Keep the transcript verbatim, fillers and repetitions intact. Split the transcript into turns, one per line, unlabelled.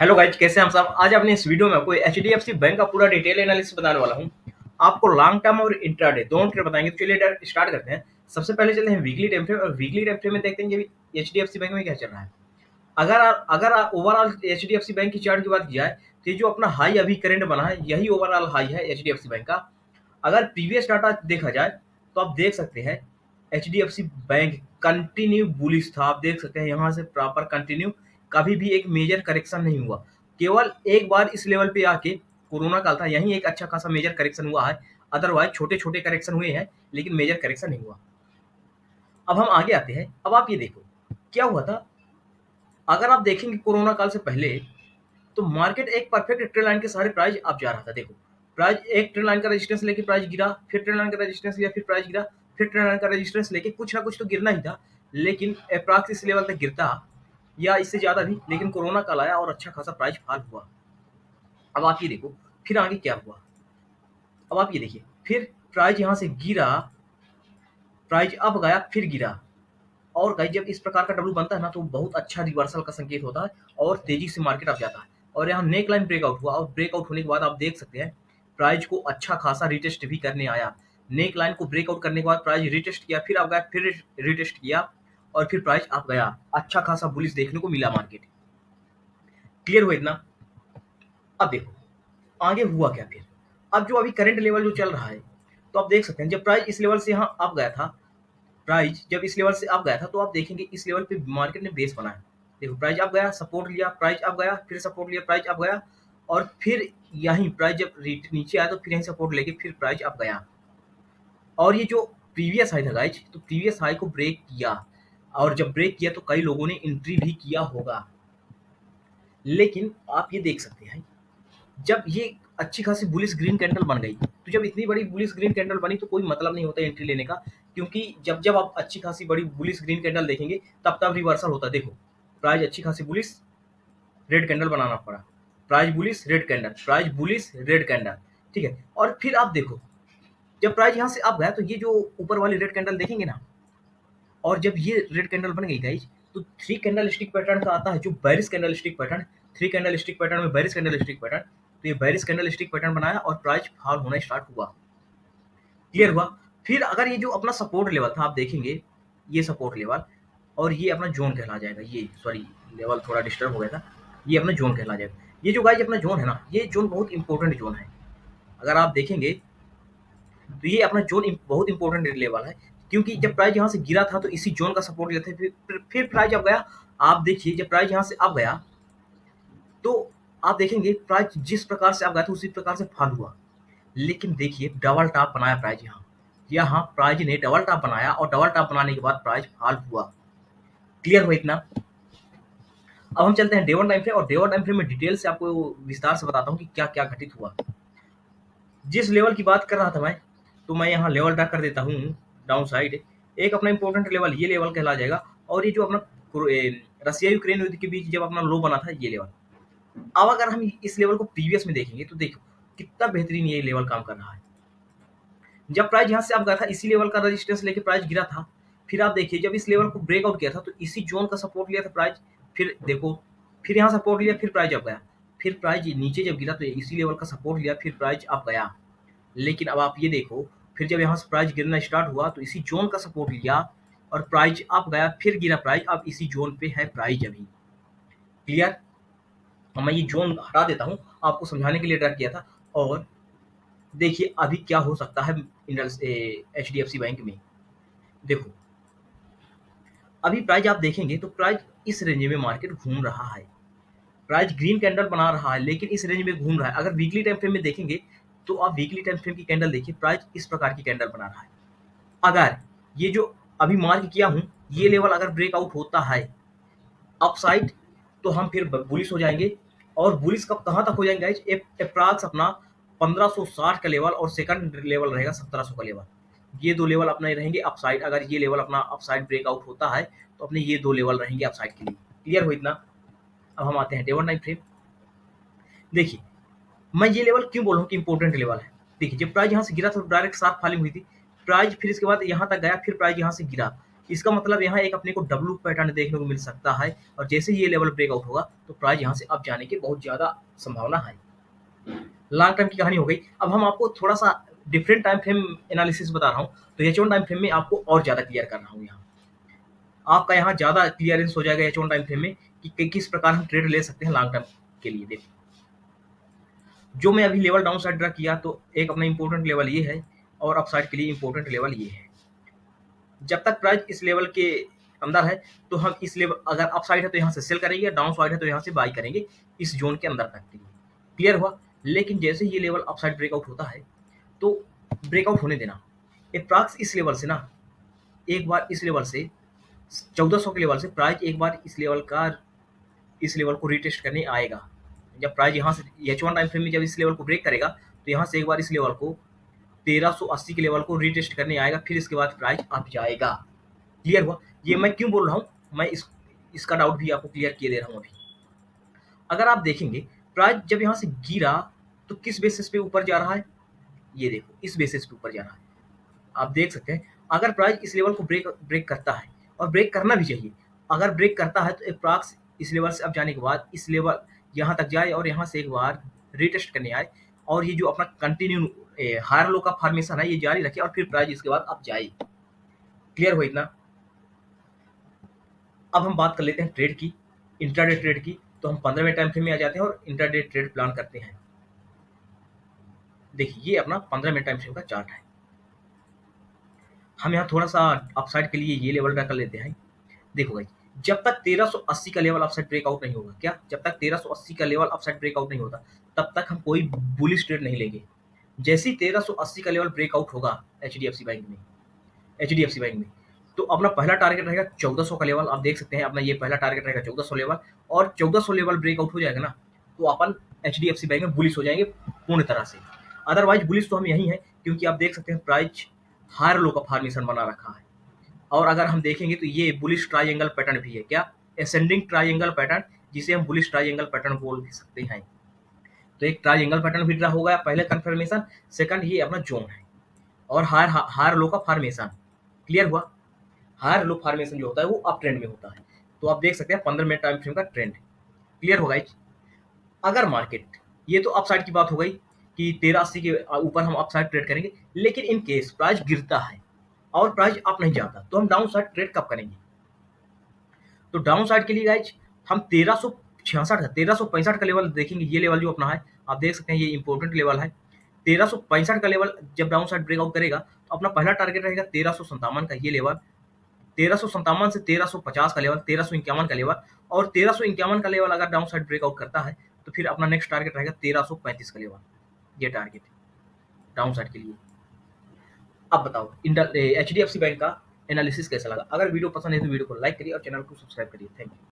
Hello guys, कैसे हैं हम सब। आज अपने इस वीडियो में आपको एचडीएफसी बैंक का पूरा डिटेल एनालिसिस बताने वाला हूं। आपको लॉन्ग टर्म और इंट्राडे दोनों ट्रेड बताएंगे। तो चलिए डायरेक्ट स्टार्ट करते हैं। सबसे पहले चलते हैं वीकली टाइम फ्रेम, और वीकली टाइम फ्रेम में देखते हैं कि एचडीएफसी बैंक में क्या चल रहा है। अगर आ, अगर ओवरऑल एचडीएफसी बैंक की चार्ट की बात की जाए तो ये जो अपना हाई अभी करंट बना है, यही ओवरऑल हाई है एचडीएफसी बैंक का। अगर प्रीवियस डाटा देखा जाए तो आप देख सकते हैं एचडीएफसी बैंक कंटिन्यू बुलिश था। आप देख सकते हैं यहाँ से प्रॉपर कंटिन्यू, कभी भी एक मेजर करेक्शन नहीं हुआ। केवल एक बार इस लेवल पे आके कोरोना काल था, यहीं एक अच्छा खासा मेजर करेक्शन हुआ है। अदरवाइज छोटे छोटे करेक्शन हुए हैं, लेकिन मेजर करेक्शन नहीं हुआ। अब हम आगे आते हैं। अब आप ये देखो क्या हुआ था। अगर आप देखेंगे कोरोना काल से पहले तो मार्केट एक परफेक्ट ट्रेंड लाइन के सारे प्राइस आप जा रहा था। देखो प्राइस एक ट्रेंड लाइन का रेजिस्टेंस लेके प्राइस गिरा, फिर ट्रेंड लाइन का रेजिस्टेंस लिया, फिर प्राइस गिरा, फिर ट्रेंड लाइन का रेजिस्टेंस लेके कुछ ना कुछ तो गिरना ही था। लेकिन अप्रॉक्स इस लेवल तक गिरता या इससे ज्यादा भी, लेकिन कोरोना काल आया और अच्छा खासा प्राइस फॉल हुआ। अब आप ये देखो फिर आगे क्या हुआ। अब आप ये देखिए फिर प्राइस यहाँ से गिरा, प्राइस अब गया फिर गिरा। और गाइस जब इस प्रकार का डब्ल्यू बनता है ना तो बहुत अच्छा रिवर्सल का संकेत होता है और तेजी से मार्केट अप जाता है। और यहाँ नेक लाइन ब्रेकआउट हुआ, और ब्रेकआउट होने के बाद आप देख सकते हैं प्राइस को अच्छा खासा रिटेस्ट भी करने आया। नेक लाइन को ब्रेकआउट करने के बाद प्राइस रिटेस्ट किया, फिर आप गया, फिर रिटेस्ट किया, और फिर प्राइस आप गया। अच्छा खासा बुलिश देखने को मिला मार्केट। क्लियर हुआ इतना। अब देखो आगे हुआ क्या फिर। अब जो अभी करंट लेवल जो चल रहा है तो आप देख सकते हैं जब प्राइस इस लेवल से यहाँ अप गया था, प्राइस जब इस लेवल से अप गया था तो आप देखेंगे इस लेवल पे मार्केट ने बेस बनाया। देखो प्राइस अप गया, सपोर्ट लिया, प्राइस अप गया, फिर सपोर्ट लिया, प्राइस अप गया, और फिर यहीं प्राइस जब नीचे आया तो फिर यहीं सपोर्ट लेके फिर प्राइस अप गया। और ये जो प्रीवियस हाई था गाइज, तो प्रीवियस हाई को ब्रेक किया, और जब ब्रेक किया तो कई लोगों ने एंट्री भी किया होगा। लेकिन आप ये देख सकते हैं जब ये अच्छी खासी बुलिश ग्रीन कैंडल बन गई, तो जब इतनी बड़ी बुलिश ग्रीन कैंडल बनी तो कोई मतलब नहीं होता एंट्री लेने का। क्योंकि जब जब आप अच्छी खासी बड़ी बुलिश ग्रीन कैंडल देखेंगे तब तब रिवर्सल होता है। देखो प्राइस अच्छी खासी बुलिश, रेड कैंडल बनाना पड़ा, price bullish red candle, price bullish red candle, ठीक है। और फिर आप देखो जब प्राइस यहाँ से अब गया तो ये जो ऊपर वाली रेड कैंडल देखेंगे ना, और जब ये रेड कैंडल बन गई गाइज तो थ्री कैंडल स्टिक पैटर्न का आता है जो bearish candlestick pattern. Three candlestick pattern में बैरिस कैंडल स्टिक पैटर्न, तो ये बैरिस कैंडल स्टिक पैटर्न बनाया और प्राइस फॉल होना स्टार्ट हुआ। क्लियर हुआ। फिर अगर ये जो अपना सपोर्ट लेवल था आप देखेंगे, ये सपोर्ट लेवल और ये अपना जोन कहला जाएगा। ये सॉरी लेवल थोड़ा डिस्टर्ब हो गया था, ये अपना जोन कहला जाएगा। ये जो गाइज अपना जोन है ना, ये जोन बहुत इंपॉर्टेंट जोन है। अगर आप देखेंगे तो ये अपना जोन बहुत इंपॉर्टेंट लेवल है, क्योंकि जब प्राइस यहाँ से गिरा था तो इसी जोन का सपोर्ट लेते थे। फिर फिर, फिर प्राइस अब गया। आप देखिए जब प्राइस यहाँ से अब गया तो आप देखेंगे प्राइस जिस प्रकार से अब गया था उसी प्रकार से फॉल हुआ। लेकिन देखिए डबल टॉप बनाया प्राइस, यहाँ यहाँ प्राइस ने डबल टॉप बनाया, और डबल टॉप बनाने के बाद प्राइस फॉल हुआ। क्लियर हुआ इतना। अब हम चलते हैं डे वन टाइम फ्रेम, और डे वन टाइम फ्रेम में डिटेल से आपको विस्तार से बताता हूँ कि क्या क्या घटित हुआ। जिस लेवल की बात कर रहा था मैं, तो मैं यहाँ लेवल ड्रा कर देता हूँ डाउन साइड। एक अपना इंपॉर्टेंट लेवल ये लेवल कहला जाएगा, और ये जो अपना रसिया यूक्रेन युद्ध के बीच जब अपना लो बना था ये लेवल। अब अगर हम इस लेवल को प्रीवियस में देखेंगे तो देखो कितना बेहतरीन ये लेवल काम कर रहा है। जब प्राइस यहाँ से अब गया था इसी लेवल का रेजिस्टेंस लेके प्राइस गिरा था। फिर आप देखिए जब इस लेवल को ब्रेकआउट किया था तो इसी जोन का सपोर्ट लिया था प्राइस। फिर देखो फिर यहाँ सपोर्ट लिया, फिर प्राइस अब गया, फिर प्राइस नीचे जब गिरा तो इसी लेवल का सपोर्ट लिया, फिर प्राइस अब गया। लेकिन अब आप ये देखो फिर जब यहाँ से प्राइस गिरना स्टार्ट हुआ तो इसी जोन का सपोर्ट लिया और प्राइस अप गया, फिर गिरा प्राइस, अब इसी जोन पे है प्राइस अभी। क्लियर। अब मैं ये जोन हटा देता हूँ, आपको समझाने के लिए ड्रा किया था। और देखिए अभी क्या हो सकता है H D F C bank में। देखो अभी प्राइस आप देखेंगे तो प्राइस इस रेंज में मार्केट घूम रहा है। प्राइस ग्रीन कैंडल बना रहा है लेकिन इस रेंज में घूम रहा है। अगर वीकली टाइम फ्रेम में देखेंगे तो आप वीकली टाइम फ्रेम की कैंडल देखिए, प्राइस इस प्रकार की कैंडल बना रहा है। अगर ये जो अभी मार्क किया हूं ये लेवल अगर ब्रेकआउट होता है अपसाइड तो हम फिर बुलिश हो जाएंगे। और बुलिश कब कहां तक हो जाएंगे गाइस, अप्रॉक्स अपना पंद्रह सौ साठ का लेवल, और सेकंड लेवल रहेगा सत्रह सौ का लेवल। ये दो लेवल अपने रहेंगे अपसाइड। अगर ये लेवल अपना अपसाइड ब्रेकआउट होता है तो अपने ये दो लेवल रहेंगे अपसाइड के लिए। क्लियर हो इतना। अब हम आते हैं डे वन टाइम फ्रेम। देखिए मैं ये लेवल क्यों बोल रहा हूँ कि इंपॉर्टेंट लेवल है। देखिए जब प्राइस यहाँ से गिरा तो डायरेक्ट सात फॉलिंग हुई थी, प्राइस फिर इसके बाद यहाँ तक गया, फिर प्राइस यहाँ से गिरा, इसका मतलब यहाँ एक अपने को डब्ल्यू पैटर्न देखने को मिल सकता है, और जैसे ये लेवल ब्रेकआउट होगा तो प्राइस यहाँ से अप जाने की बहुत ज़्यादा संभावना है। लॉन्ग टर्म की कहानी हो गई। अब हम आपको थोड़ा सा डिफरेंट टाइम फ्रेम एनालिसिस बता रहा हूँ, तो एच वन टाइम फ्रेम में आपको और ज़्यादा क्लियर कर रहा हूँ। यहाँ आपका यहाँ ज़्यादा क्लियरेंस हो जाएगा एच वन टाइम फ्रेम में कि, कि किस प्रकार हम ट्रेड ले सकते हैं लॉन्ग टर्म के लिए। देखिए जो मैं अभी लेवल डाउन साइड ड्रा किया, तो एक अपना इंपॉर्टेंट लेवल ये है और अपसाइड के लिए इंपॉर्टेंट लेवल ये है। जब तक प्राइस इस लेवल के अंदर है तो हम इस लेवल, अगर अप साइड है तो यहाँ से सेल करेंगे, डाउन साइड है तो यहाँ से बाई करेंगे इस जोन के अंदर तक के लिए। क्लियर हुआ। लेकिन जैसे ये लेवल अप साइड ब्रेकआउट होता है तो ब्रेकआउट होने देना। अप्रॉक्स इस लेवल से ना, एक बार इस लेवल से चौदह सौ के लेवल से प्राइस एक बार इस लेवल का इस लेवल को रिटेस्ट करने आएगा। जब प्राइस यहाँ से एच वन टाइम फ्रेम में जब इस लेवल को ब्रेक करेगा तो यहाँ से एक बार इस लेवल को तेरह सौ अस्सी के लेवल को रिटेस्ट करने आएगा, फिर इसके बाद प्राइस अप जाएगा। क्लियर हुआ। ये मैं क्यों बोल रहा हूँ, मैं इस इसका डाउट भी आपको क्लियर किए दे रहा हूँ अभी। अगर आप देखेंगे प्राइस जब यहाँ से गिरा तो किस बेसिस पे ऊपर जा रहा है, ये देखो इस बेसिस पे ऊपर जा रहा है। आप देख सकते हैं अगर प्राइस इस लेवल को ब्रेक ब्रेक करता है, और ब्रेक करना भी चाहिए, अगर ब्रेक करता है तो अप्रॉक्स इस लेवल से अब जाने के बाद इस लेवल यहाँ तक जाए और यहाँ से एक बार रिटेस्ट करने आए, और ये जो अपना कंटिन्यू हायर लो का फॉर्मेशन है ये जारी रखे, और फिर प्राइस इसके बाद अब जाए। क्लियर हो इतना। अब हम बात कर लेते हैं ट्रेड की, इंट्राडे ट्रेड की। तो हम पंद्रहवें टाइम फ्रेम में आ जाते हैं और इंट्राडे ट्रेड प्लान करते हैं। देखिए ये अपना पंद्रहवें टाइम फ्रेम का चार्ट है। हम यहाँ थोड़ा सा अपसाइड के लिए ये लेवल ड्रा कर लेते हैं। देखो भाई, जब तक तेरह सौ अस्सी का लेवल अपसाइड ब्रेकआउट नहीं होगा, क्या जब तक तेरह सौ अस्सी का लेवल अपसाइड ब्रेकआउट नहीं होता तब तक हम कोई बुलिश ट्रेड नहीं लेंगे। जैसे ही तेरह सौ अस्सी का लेवल ब्रेकआउट होगा एचडीएफसी बैंक में एचडीएफसी बैंक में तो अपना पहला टारगेट रहेगा चौदह सौ का लेवल। आप देख सकते हैं अपना ये पहला टारगेट रहेगा चौदह सौ लेवल, और चौदह सौ लेवल ब्रेकआउट हो जाएगा ना तो अपन एचडीएफसी बैंक में बुलिश हो जाएंगे पूर्ण तरह से। अदरवाइज बुलिश तो हम यही है, क्योंकि आप देख सकते हैं प्राइस हायर लो का फॉर्मेशन बना रखा है। और अगर हम देखेंगे तो ये बुलिश ट्रायंगल पैटर्न भी है, क्या एसेंडिंग ट्रायंगल पैटर्न, जिसे हम बुलिश ट्रायंगल पैटर्न बोल भी सकते हैं। तो एक ट्रायंगल पैटर्न भी ड्रा हो गया पहले कंफर्मेशन, सेकंड ये अपना जोन है, और हायर हायर लो का फॉर्मेशन। क्लियर हुआ। हायर लो फॉर्मेशन जो होता है वो अप ट्रेंड में होता है। तो आप देख सकते हैं पंद्रह मिनट टाइम फ्रेम का ट्रेंड। क्लियर होगा। अगर मार्केट, ये तो अपसाइड की बात हो गई कि तेरह अस्सी के ऊपर हम अपसाइड ट्रेड करेंगे, लेकिन इन केस प्राइस गिरता है और प्राइस अप नहीं जाता तो हम डाउन साइड ट्रेड कब करेंगे। तो डाउन साइड के लिए गाइज हम तेरह सौ छियासठ तेरह सौ पैंसठ का लेवल देखेंगे। ये लेवल जो अपना है आप देख सकते हैं ये इंपॉर्टेंट लेवल है। तेरह सौ पैंसठ का लेवल जब डाउन साइड ब्रेकआउट करेगा तो अपना पहला टारगेट रहेगा तेरह सौ संतावन का ये लेवल, तेरह सौ संतावन से तेरह सौ पचास का लेवल, तेरह सौ इक्यावन का लेवल, और तेरह सौ इक्यावन का लेवल अगर डाउन साइड ब्रेकआउट करता है तो फिर अपना नेक्स्ट टारगेट रहेगा तेरह सौ पैंतीस का लेवल। ये टारगेट है डाउन साइड के लिए। अब बताओ एचडीएफसी बैंक का एनालिसिस कैसा लगा। अगर वीडियो पसंद है तो वीडियो को लाइक करिए और चैनल को सब्सक्राइब करिए। Thank you.